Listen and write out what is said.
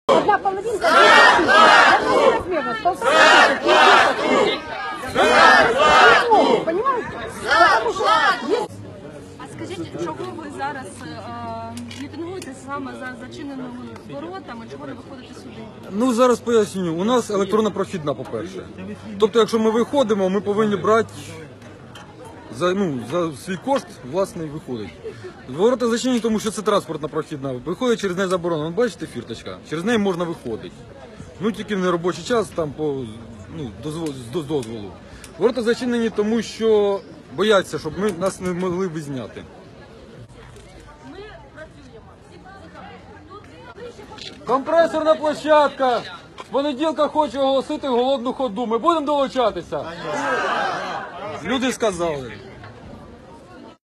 Одна половинка, размерно, понимаете? А скажіть, чого ви зараз мітингуєте саме за зачиненими воротами, чого не виходите сюди? Ну, зараз поясню. У нас електронна прохідна, по-перше. Тобто, якщо ми виходимо, ми повинні брати за свій кошт, власне, виходить. Ворота зачинені, тому що це транспортна прохідна. Виходить, через неї заборонено. Бачите, фірточка? Через неї можна виходити. Ну, тільки в неробочий час, там, з дозволу. Ворота зачинені, тому що бояться, щоб нас не могли визняти. Компресорна площадка. З понеділка хоче оголосити голодну ходу. Ми будемо долучатися? Люди сказали.